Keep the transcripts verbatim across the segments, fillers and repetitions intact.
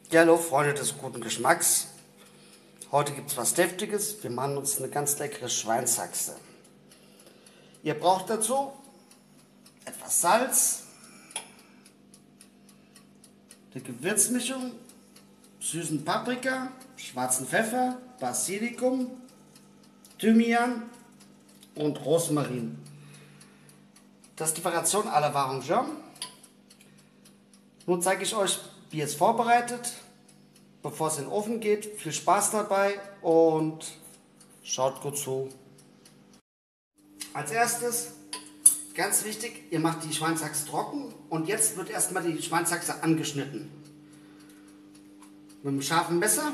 Ja, hallo Freunde des guten Geschmacks. Heute gibt es was Deftiges. Wir machen uns eine ganz leckere Schweinshaxe. Ihr braucht dazu etwas Salz, eine Gewürzmischung, süßen Paprika, schwarzen Pfeffer, Basilikum, Thymian und Rosmarin. Das ist die Variation à la Varangian. Nun zeige ich euch, wie ihr es vorbereitet, bevor es in den Ofen geht. Viel Spaß dabei und schaut gut zu. Als erstes, ganz wichtig, ihr macht die Schweinshaxe trocken und jetzt wird erstmal die Schweinshaxe angeschnitten. Mit einem scharfen Messer.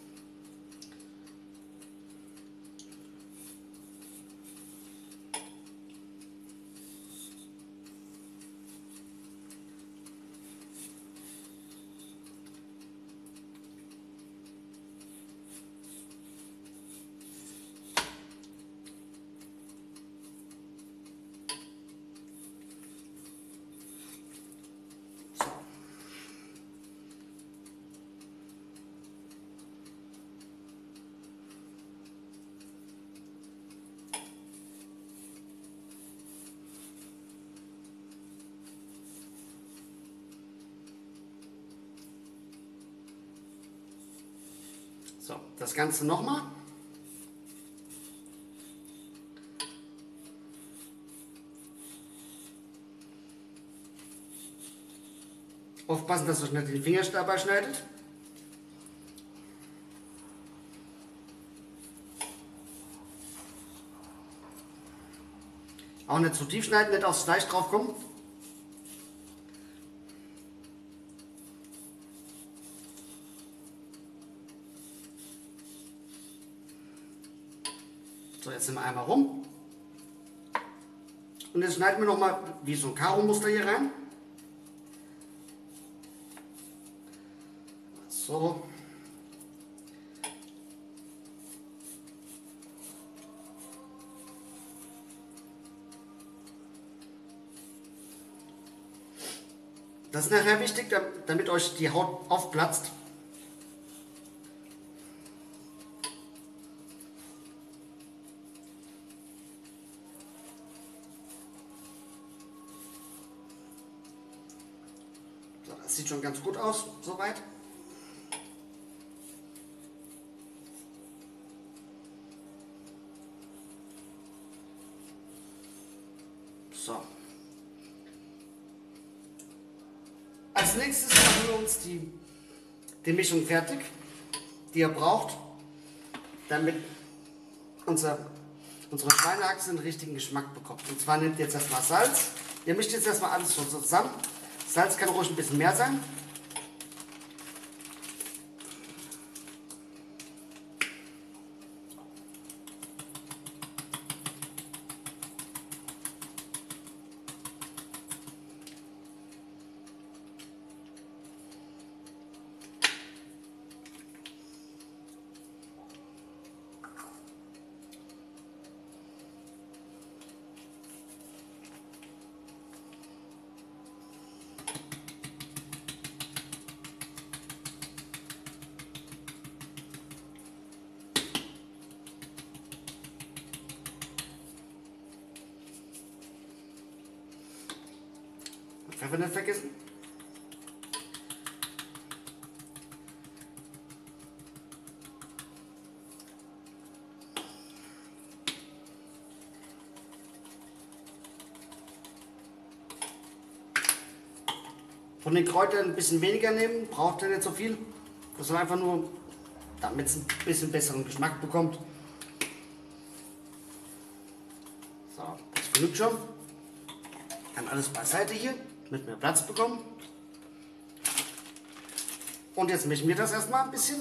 So, das Ganze nochmal. Aufpassen, dass ihr euch nicht die Finger dabei schneidet. Auch nicht zu tief schneiden, nicht aufs Fleisch drauf kommen. So, jetzt sind wir einmal rum. Und jetzt schneiden wir nochmal wie so ein Karo-Muster hier rein. So. Das ist nachher wichtig, damit euch die Haut aufplatzt. So, das sieht schon ganz gut aus, soweit. So. Als nächstes machen wir uns die, die Mischung fertig, die ihr braucht, damit unser, unsere Schweinehaxe den richtigen Geschmack bekommt. Und zwar nehmt ihr jetzt erstmal Salz. Ihr mischt jetzt erstmal alles so zusammen. Salz kann ruhig ein bisschen mehr sein. Pfeffer nicht vergessen. Von den Kräutern ein bisschen weniger nehmen, braucht ihr nicht so viel. Das soll einfach nur, damit es ein bisschen besseren Geschmack bekommt. So, das genügt schon. Dann alles beiseite hier, damit wir Platz bekommen. Und jetzt mischen wir das erstmal ein bisschen.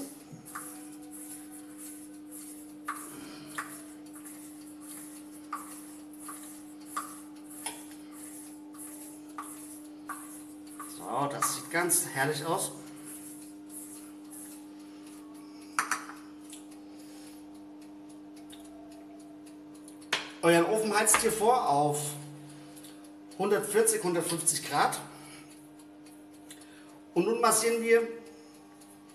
So, das sieht ganz herrlich aus. Euren Ofen heizt ihr vor auf hundertvierzig, hundertfünfzig Grad. Und nun massieren wir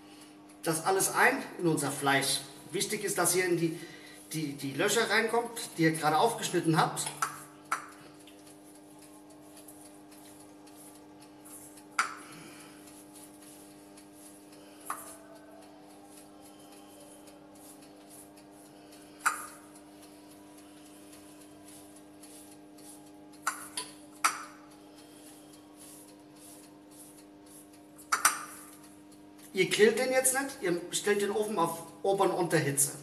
das alles ein in unser Fleisch. Wichtig ist, dass ihr in die, die, die Löcher reinkommt, die ihr gerade aufgeschnitten habt. Ihr grillt den jetzt nicht, ihr stellt den Ofen auf Ober- und Unterhitze.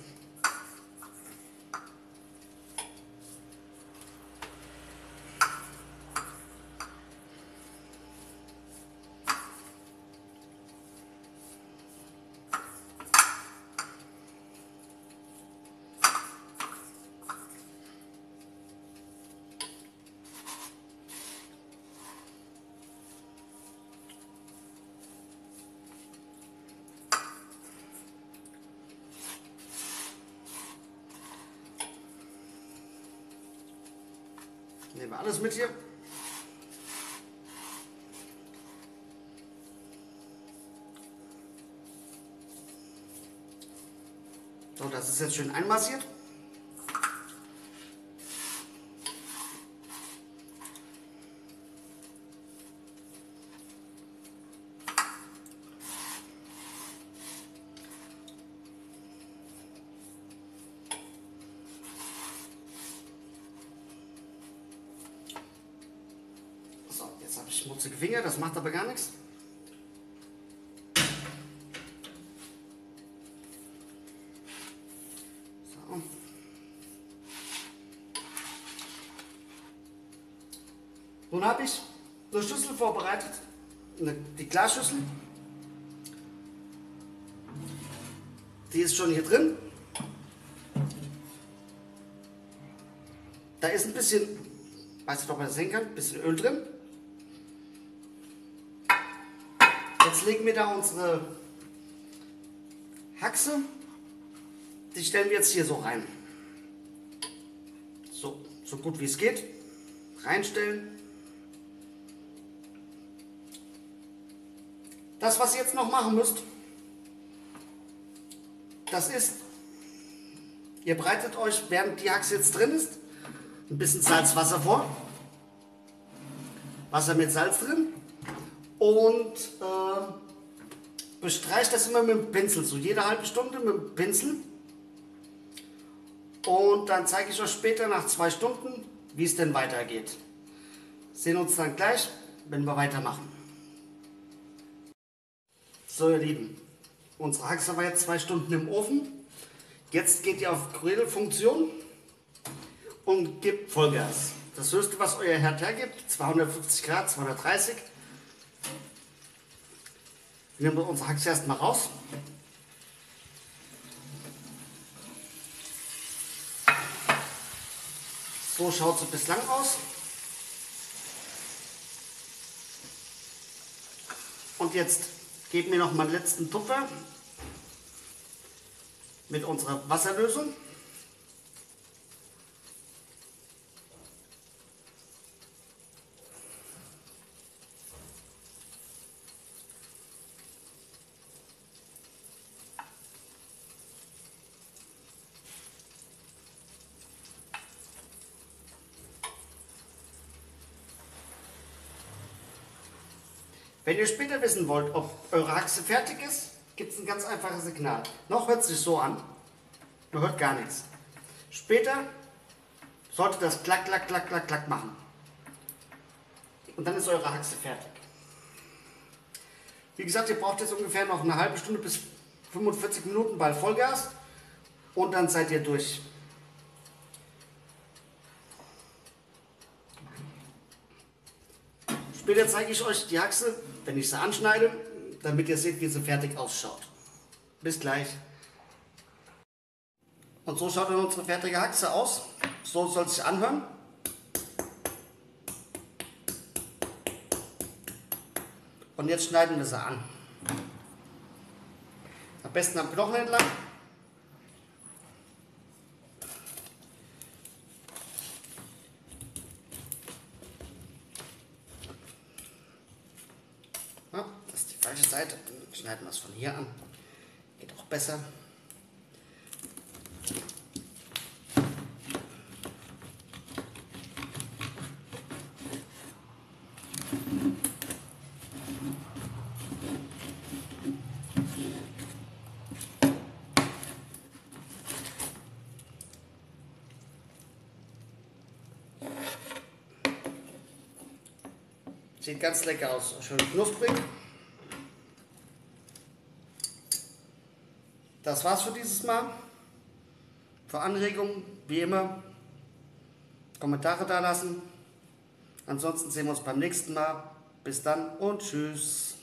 Nehmen wir alles mit hier. So, das ist jetzt schön einmassiert. So, jetzt habe ich schmutzige Finger, das macht aber gar nichts. So. Nun habe ich eine Schüssel vorbereitet, eine, die Glasschüssel. Die ist schon hier drin. Da ist ein bisschen, weiß nicht, ob man das sehen kann, ein bisschen Öl drin. Jetzt legen wir da unsere Haxe, die stellen wir jetzt hier so rein. So, so gut wie es geht. Reinstellen. Das, was ihr jetzt noch machen müsst, das ist, ihr bereitet euch, während die Haxe jetzt drin ist, ein bisschen Salzwasser vor. Wasser mit Salz drin. Und äh, bestreicht das immer mit dem Pinsel, so jede halbe Stunde mit dem Pinsel. Und dann zeige ich euch später nach zwei Stunden, wie es denn weitergeht. Sehen uns dann gleich, wenn wir weitermachen. So ihr Lieben, unsere Haxe war jetzt zwei Stunden im Ofen. Jetzt geht ihr auf Grillfunktion und gebt Vollgas. Das höchste, was euer Herd hergibt, zweihundertfünfzig Grad, zweihundertdreißig. Nehmen wir unsere Haxe erstmal raus. So schaut sie bislang aus. Und jetzt geben wir noch mal einen letzten Tupfer mit unserer Wasserlösung. Wenn ihr später wissen wollt, ob eure Haxe fertig ist, gibt es ein ganz einfaches Signal. Noch hört es sich so an, man hört gar nichts. Später sollte das klack, klack, klack, klack, klack machen. Und dann ist eure Haxe fertig. Wie gesagt, ihr braucht jetzt ungefähr noch eine halbe Stunde bis fünfundvierzig Minuten bei Vollgas und dann seid ihr durch. Später zeige ich euch die Haxe, wenn ich sie anschneide, damit ihr seht, wie sie fertig ausschaut. Bis gleich. Und so schaut dann unsere fertige Haxe aus. So soll es sich anhören. Und jetzt schneiden wir sie an. Am besten am Knochen entlang. Ja, das ist die falsche Seite. Dann schneiden wir es von hier an. Geht auch besser. Sieht ganz lecker aus, schön knusprig. Das war's für dieses Mal. Für Anregungen, wie immer, Kommentare da lassen. Ansonsten sehen wir uns beim nächsten Mal. Bis dann und tschüss.